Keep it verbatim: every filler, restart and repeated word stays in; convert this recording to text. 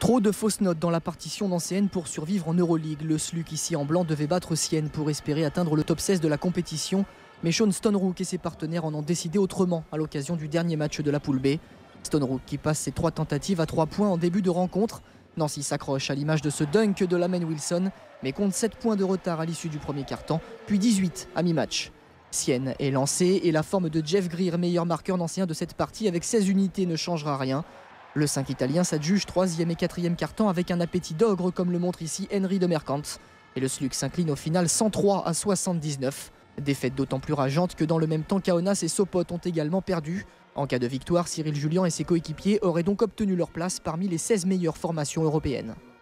Trop de fausses notes dans la partition nancéenne pour survivre en Euroleague. Le S L U C ici en blanc devait battre Sienne pour espérer atteindre le top seize de la compétition. Mais Sean Stonebrook et ses partenaires en ont décidé autrement à l'occasion du dernier match de la poule B. Stonebrook qui passe ses trois tentatives à trois points en début de rencontre. Nancy s'accroche à l'image de ce dunk de Lamenne Wilson, mais compte sept points de retard à l'issue du premier quart-temps, puis dix-huit à mi-match. Sienne est lancé et la forme de Jeff Greer, meilleur marqueur nancéen de cette partie avec seize unités, ne changera rien. Le cinq italien s'adjuge troisième et quatrième quart-temps avec un appétit d'ogre comme le montre ici Henry de Mercante. Et le S L U C s'incline au final cent trois à soixante-dix-neuf. Défaite d'autant plus rageante que dans le même temps Kaunas et Sopot ont également perdu. En cas de victoire, Cyril Julien et ses coéquipiers auraient donc obtenu leur place parmi les seize meilleures formations européennes.